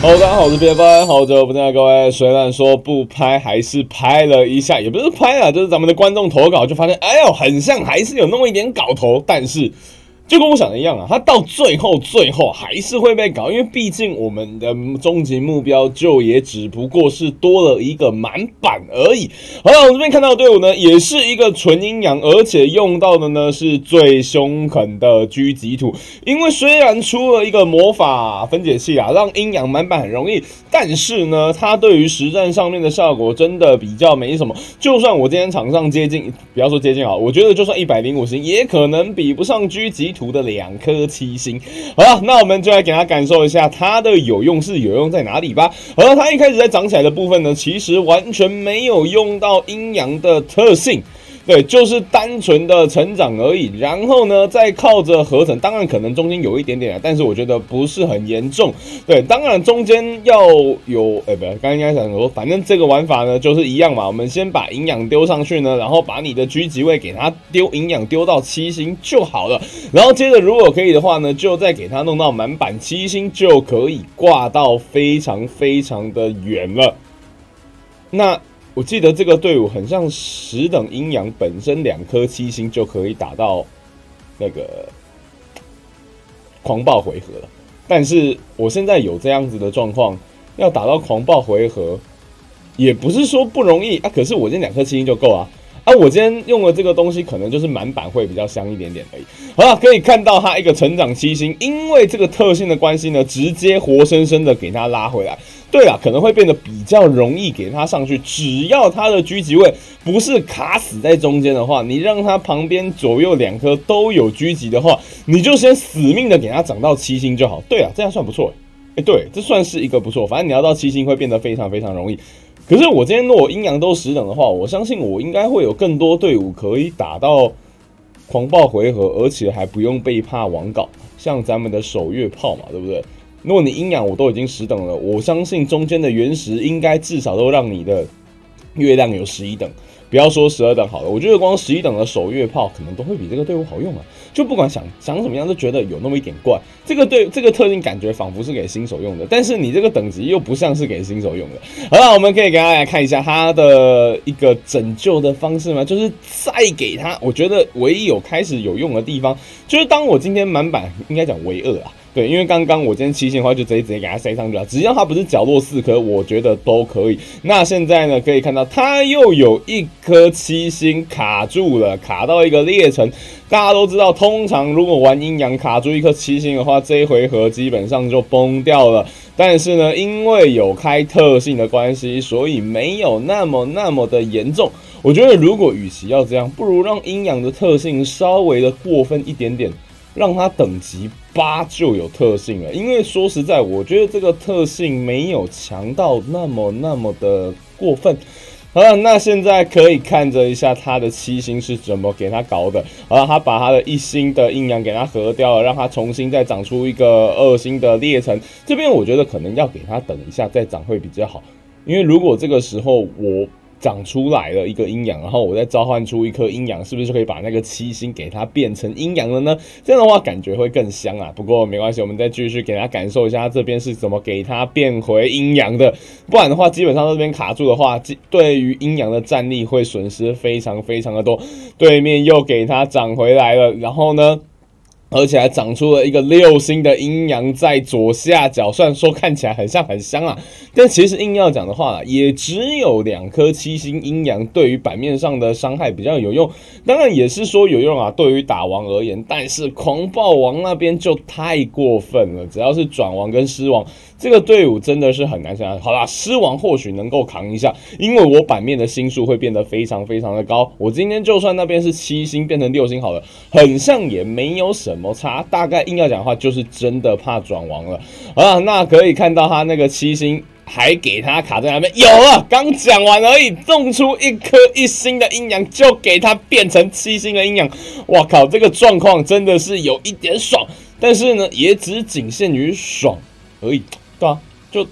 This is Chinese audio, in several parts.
Hello， 大家好，我是边帆，好久不见，各位。虽然说不拍，还是拍了一下，也不是拍啊，就是咱们的观众投稿就发现，哎呦，很像，还是有那么一点搞头，但是。就跟我想的一样啊，他到最后还是会被搞，因为毕竟我们的终极目标就也只不过是多了一个满版而已。好了，我这边看到的队伍呢，也是一个纯阴阳，而且用到的呢是最凶狠的狙击土。因为虽然出了一个魔法分解器啊，让阴阳满版很容易，但是呢，它对于实战上面的效果真的比较没什么。就算我今天场上接近，不要说接近好，我觉得就算105星，也可能比不上狙击图的2颗7星。好了，那我们就来给他感受一下它的有用在哪里吧。好了，它一开始在长起来的部分呢，其实完全没有用到阴阳的特性。对，就是单纯的成长而已。然后呢，再靠着合成，当然可能中间有一点点啊，但是我觉得不是很严重。对，当然中间要有，不，刚刚应该想说，反正这个玩法呢就是一样嘛。我们先把营养丢上去呢，然后把你的狙击位给它丢营养丢到7星就好了。然后接着如果可以的话呢，就再给它弄到满版7星，就可以挂到非常非常的远了。那。我记得这个队伍很像10等阴阳本身2颗7星就可以打到那个狂暴回合了，但是我现在有这样子的状况，要打到狂暴回合也不是说不容易啊，可是我今天2颗7星就够啊。我今天用的这个东西可能就是满版会比较香一点点而已。好了，可以看到它一个成长7星，因为这个特性的关系呢，直接活生生的给它拉回来。对啦，可能会变得比较容易给它上去，只要它的狙击位不是卡死在中间的话，你让它旁边左右2颗都有狙击的话，你就先死命的给它涨到7星就好。对啊，这样算不错对，这算是一个不错，反正你要到7星会变得非常非常容易。可是我今天如果阴阳都10等的话，我相信我应该会有更多队伍可以打到狂暴回合，而且还不用被怕网搞，像咱们的守月炮嘛，对不对？如果你阴阳我都已经10等了，我相信中间的原石应该至少都让你的月亮有11等，不要说12等好了，我觉得光11等的守月炮可能都会比这个队伍好用啊。就不管想怎么样，都觉得有那么一点怪。这个特性感觉仿佛是给新手用的，但是你这个等级又不像是给新手用的。好了，我们可以给大家来看一下它的一个拯救的方式嘛，就是再给它，我觉得唯一有开始有用的地方，就是当我今天满版，应该讲唯2啊。对，因为刚刚我今天7星的话，就直接给它塞上去了，只要它不是角落4颗，我觉得都可以。那现在呢，可以看到它又有1颗7星卡住了，卡到一个裂层。大家都知道，通常如果玩阴阳卡住1颗7星的话，这一回合基本上就崩掉了。但是呢，因为有开特性的关系，所以没有那么的严重。我觉得如果与其要这样，不如让阴阳的特性稍微的过分一点点。让它等级8就有特性了，因为说实在，我觉得这个特性没有强到那么的过分。好了，那现在可以看着一下它的7星是怎么给它搞的。好了，他把他的1星的阴阳给它合掉了，让它重新再长出一个2星的裂层。这边我觉得可能要给它等一下再长会比较好，因为如果这个时候我长出来了一个阴阳，然后我再召唤出1颗阴阳，是不是就可以把那个7星给它变成阴阳了呢？这样的话感觉会更香啊。不过没关系，我们再继续给它感受一下它这边是怎么给它变回阴阳的。不然的话，基本上这边卡住的话，对于阴阳的战力会损失非常非常的多。对面又给它长回来了，然后呢？而且还长出了一个6星的阴阳在左下角，虽然说看起来很香啊，但其实硬要讲的话，也只有2颗7星阴阳对于版面上的伤害比较有用。当然也是说有用啊，对于打王而言，但是狂暴王那边就太过分了，只要是转王跟狮王，这个队伍真的是很难想象。好啦，狮王或许能够扛一下，因为我版面的星数会变得非常非常的高。我今天就算那边是7星变成6星好了，很像也没有什么差。大概硬要讲的话，就是真的怕转王了啊。那可以看到他那个7星还给他卡在那边，有了，刚讲完而已，种出1颗1星的阴阳，就给他变成7星的阴阳。哇靠，这个状况真的是有一点爽，但是呢，也只仅限于爽而已，对啊，就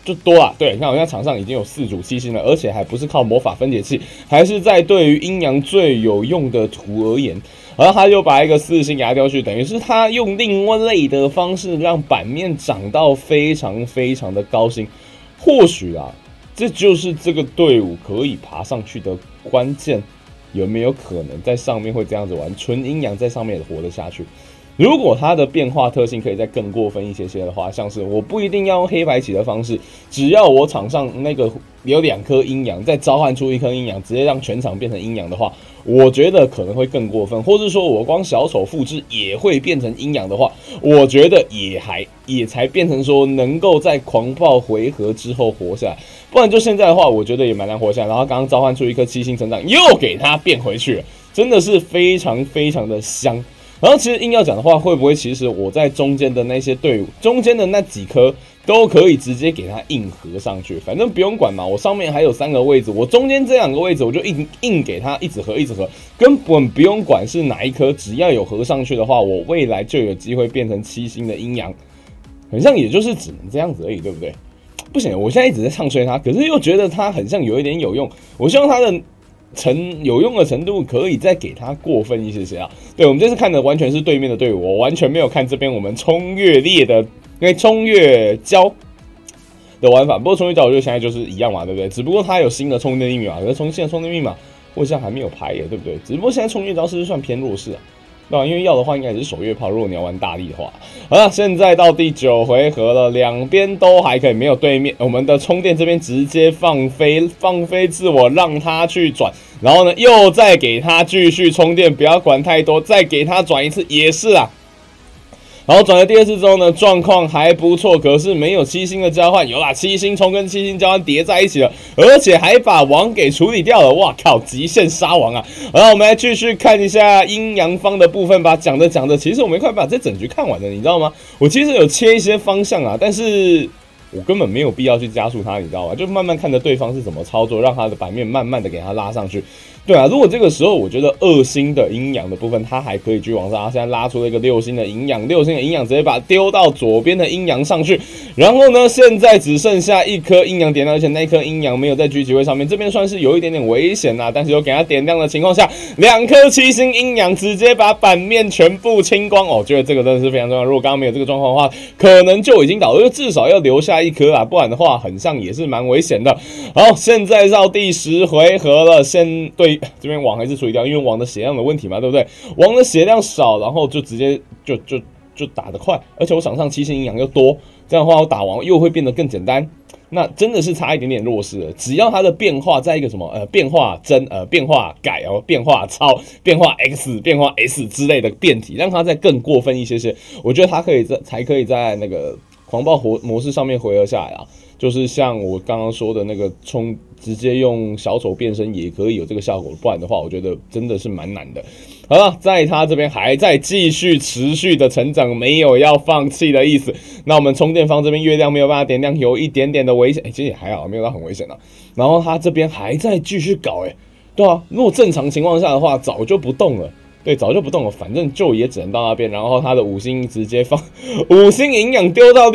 就多啦。对，你看我现在场上已经有4组7星了，而且还不是靠魔法分解器，还是在对于阴阳最有用的图而言。然后他就把一个4星给他丢去，等于是他用另外类的方式让版面涨到非常非常的高兴。或许啊，这就是这个队伍可以爬上去的关键。有没有可能在上面会这样子玩？纯阴阳在上面也活得下去？如果它的变化特性可以再更过分一些的话，像是我不一定要用黑白棋的方式，只要我场上那个有2颗阴阳，再召唤出1颗阴阳，直接让全场变成阴阳的话，我觉得可能会更过分。或是说我光小丑复制也会变成阴阳的话，我觉得也才变成说能够在狂暴回合之后活下来。不然就现在的话，我觉得也蛮难活下来。然后刚刚召唤出1颗7星成长，又给它变回去了，真的是非常非常的香。然后其实硬要讲的话，会不会其实我在中间的那些队伍，中间的那几颗都可以直接给它硬合上去，反正不用管嘛。我上面还有3个位置，我中间这2个位置我就硬给它一直合，根本不用管是哪一颗，只要有合上去的话，我未来就有机会变成7星的阴阳。很像也就是只能这样子而已，对不对？不行，我现在一直在唱衰它，可是又觉得它很像有一点有用。我希望它的有用的程度可以再给它过分一些啊。对，我们这次看的完全是对面的队伍，我完全没有看这边我们冲越烈的，因为冲越胶的玩法。不过冲越胶我觉得现在就是一样嘛，对不对？只不过它有新的充电密码，可是现在充电密码我现在还没有排耶，对不对？只不过现在冲越胶是不是算偏弱势啊？对吧？因为要的话应该也是守月炮，如果你要玩大力的话。好了，现在到第9回合了，两边都还可以，没有对面我们的充电这边直接放飞自我，让他去转，然后呢又再给他继续充电，不要管太多，再给他转一次也是啊。然后转了第2次之后呢，状况还不错，可是没有7星的交换，有啦，7星冲跟7星交换叠在一起了，而且还把王给处理掉了，哇靠，极限杀王啊！然后我们来继续看一下阴阳方的部分吧。讲着，其实我们快把这整局看完了，你知道吗？我其实有切一些方向啊，但是我根本没有必要去加速它，你知道吗？就慢慢看着对方是怎么操作，让他的版面慢慢的给他拉上去。对啊，如果这个时候我觉得2星的阴阳的部分，它还可以继续往上。它现在拉出了一个6星的阴阳，6星的阴阳直接把它丢到左边的阴阳上去。然后呢，现在只剩下1颗阴阳点亮，而且那一颗阴阳没有在狙击位上面，这边算是有一点点危险啊。但是有给它点亮的情况下，2颗7星阴阳直接把版面全部清光。我觉得这个真的是非常重要。如果刚刚没有这个状况的话，可能就已经倒了，就至少要留下1颗啦，不然的话很像也是蛮危险的。好，现在到第10回合了，对。这边王还是处理掉，因为王的血量的问题嘛，对不对？王的血量少，然后就直接就打得快，而且我场上7星阴阳又多，这样的话我打王又会变得更简单。那真的是差一点点弱势了。只要它的变化在一个什么变化真变化改变化超变化 X 变化 S 之类的变体，让它再更过分一些，我觉得它才可以在那个狂暴模式上面回合下来啊。就是像我刚刚说的那个直接用小丑变身也可以有这个效果，不然的话我觉得真的是蛮难的。好了，在他这边还在继续持续的成长，没有要放弃的意思。那我们充电方这边月亮没有办法点亮，有一点点的危险，其实也还好，没有到很危险啊。然后他这边还在继续搞，对啊，如果正常情况下的话，早就不动了。对，早就不动了，反正就也只能到那边。然后他的5星直接放5星营养丢到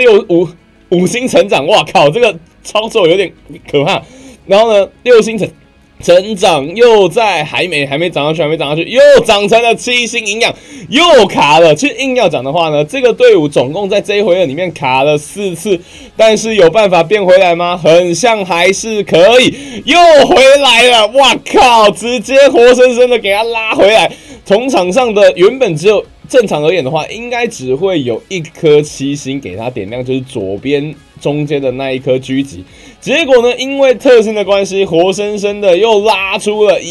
5星成长，哇靠，这个操作有点可怕。然后呢，6星成长又在还没涨上去，又长成了7星营养，又卡了。其实硬要讲的话呢，这个队伍总共在这一回合里面卡了4次，但是有办法变回来吗？很像还是可以，又回来了。哇靠，直接活生生的给他拉回来。从场上的原本只有正常而言的话，应该只会有1颗7星给他点亮，就是左边中间的那一颗狙击。结果呢，因为特性的关系，活生生的又拉出了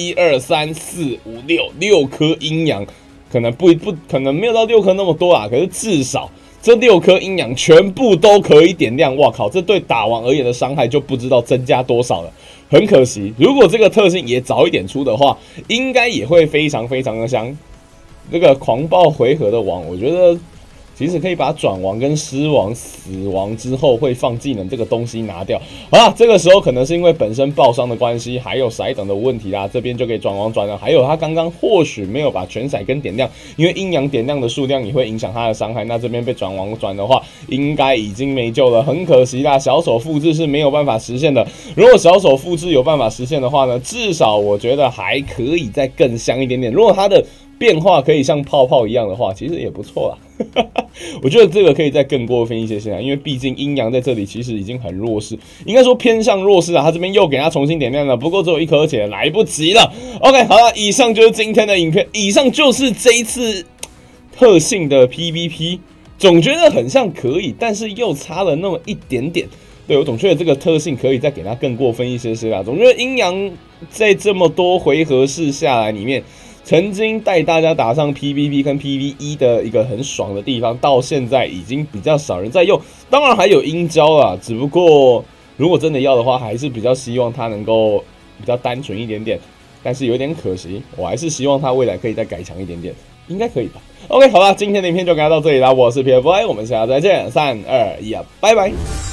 1、2、3、4、5、6颗阴阳，可能可能没有到6颗那么多啦，可是至少这6颗阴阳全部都可以点亮。哇靠，这对打王而言的伤害就不知道增加多少了。很可惜，如果这个特性也早一点出的话，应该也会非常非常的香。这个狂暴回合的王，我觉得其实可以把转王跟失王、死亡之后会放技能这个东西拿掉。好啦，这个时候可能是因为本身爆伤的关系，还有骰等的问题啦，这边就给转王转了。还有他刚刚或许没有把全骰跟点亮，因为阴阳点亮的数量也会影响他的伤害。那这边被转王转的话，应该已经没救了，很可惜啦。小手复制是没有办法实现的。如果小手复制有办法实现的话呢，至少我觉得还可以再更香一点点。如果它的变化可以像泡泡一样的话，其实也不错啦。我觉得这个可以再更过分一些些啊，因为毕竟阴阳在这里其实已经很弱势，应该说偏向弱势啊。他这边又给他重新点亮了，不过只有1颗，而且来不及了。OK， 好了，以上就是今天的影片，以上就是这一次特性的 PVP， 总觉得很像可以，但是又差了那么一点点。对，我总觉得这个特性可以再给它更过分一些些啦。总觉得阴阳在这么多回合式下来里面，曾经带大家打上 PVP 跟 PVE 的一个很爽的地方，到现在已经比较少人在用。当然还有阴交啦，只不过如果真的要的话，还是比较希望它能够比较单纯一点点。但是有点可惜，我还是希望它未来可以再改强一点点，应该可以吧 ？OK， 好啦，今天的影片就给它到这里啦，我是 PFY， 我们下次再见，3、2、1，拜拜。